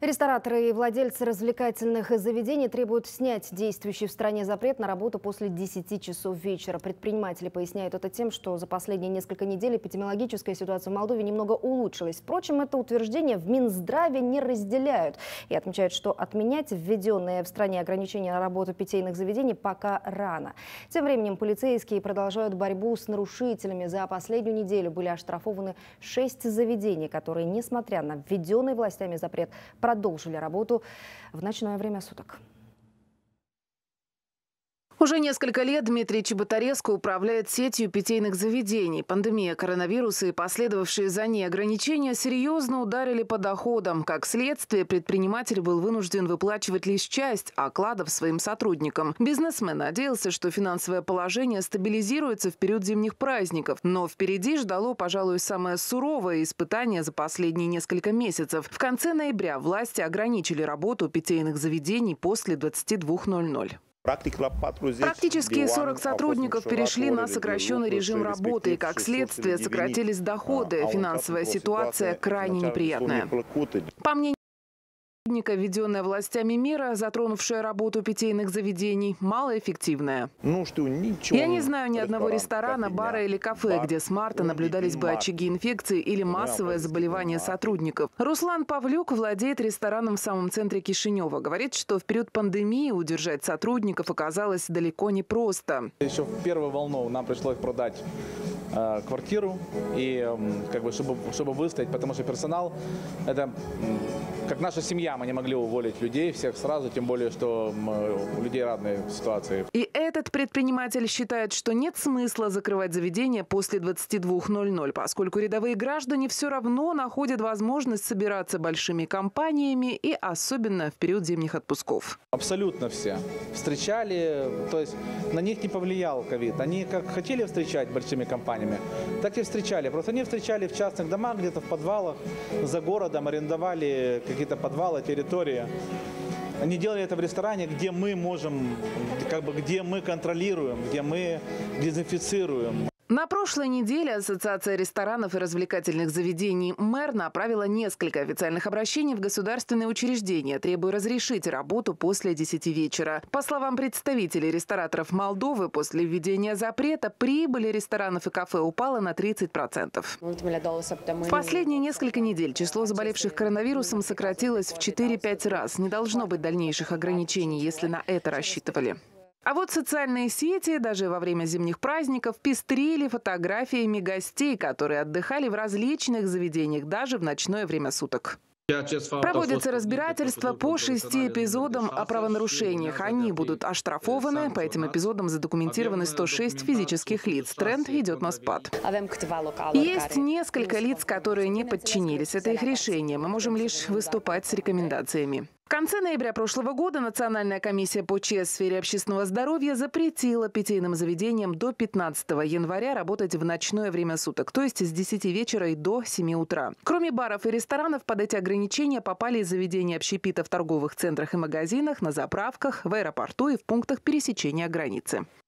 Рестораторы и владельцы развлекательных заведений требуют снять действующий в стране запрет на работу после 10 часов вечера. Предприниматели поясняют это тем, что за последние несколько недель эпидемиологическая ситуация в Молдове немного улучшилась. Впрочем, это утверждение в Минздраве не разделяют и отмечают, что отменять введенные в стране ограничения на работу питейных заведений пока рано. Тем временем полицейские продолжают борьбу с нарушителями. За последнюю неделю были оштрафованы 6 заведений, которые, несмотря на введенный властями запрет, продолжили работу в ночное время суток. Уже несколько лет Дмитрий Чеботареско управляет сетью питейных заведений. Пандемия коронавируса и последовавшие за ней ограничения серьезно ударили по доходам. Как следствие, предприниматель был вынужден выплачивать лишь часть окладов своим сотрудникам. Бизнесмен надеялся, что финансовое положение стабилизируется в период зимних праздников. Но впереди ждало, пожалуй, самое суровое испытание за последние несколько месяцев. В конце ноября власти ограничили работу питейных заведений после 22:00. Практически 40 сотрудников перешли на сокращенный режим работы, и как следствие сократились доходы. Финансовая ситуация крайне неприятная. По мнению введенная властями мера, затронувшая работу питейных заведений, малоэффективная. Я не знаю ни одного ресторана, бара или кафе, где с марта наблюдались бы очаги инфекции или массовое заболевание сотрудников. Руслан Павлюк владеет рестораном в самом центре Кишинева. Говорит, что в период пандемии удержать сотрудников оказалось далеко не просто. Еще в первую волну нам пришлось продать квартиру, и чтобы выстоять, потому что персонал – это как наша семья, мы не могли уволить людей всех сразу, тем более, что у людей разные ситуации. И этот предприниматель считает, что нет смысла закрывать заведение после 22:00, поскольку рядовые граждане все равно находят возможность собираться большими компаниями, и особенно в период зимних отпусков. Абсолютно все встречали, то есть на них не повлиял ковид. Они как хотели встречать большими компаниями, так и встречали. Просто они встречали в частных домах, где-то в подвалах, за городом, арендовали какие-то подвалы, территории. Они делали это в ресторане, где мы можем, где мы контролируем, где мы дезинфицируем. На прошлой неделе Ассоциация ресторанов и развлекательных заведений «Мэр» направила несколько официальных обращений в государственные учреждения, требуя разрешить работу после 10 вечера. По словам представителей рестораторов Молдовы, после введения запрета прибыль ресторанов и кафе упала на 30%. В последние несколько недель число заболевших коронавирусом сократилось в 4-5 раз. Не должно быть дальнейших ограничений, если на это рассчитывали. А вот социальные сети даже во время зимних праздников пестрили фотографиями гостей, которые отдыхали в различных заведениях даже в ночное время суток. Проводится разбирательство по 6 эпизодам о правонарушениях. Они будут оштрафованы. По этим эпизодам задокументированы 106 физических лиц. Тренд идет на спад. Есть несколько лиц, которые не подчинились. Это их решение. Мы можем лишь выступать с рекомендациями. В конце ноября прошлого года Национальная комиссия по ЧС в сфере общественного здоровья запретила питейным заведениям до 15 января работать в ночное время суток, то есть с 10 вечера и до 7 утра. Кроме баров и ресторанов, под эти ограничения попали и заведения общепита в торговых центрах и магазинах, на заправках, в аэропорту и в пунктах пересечения границы.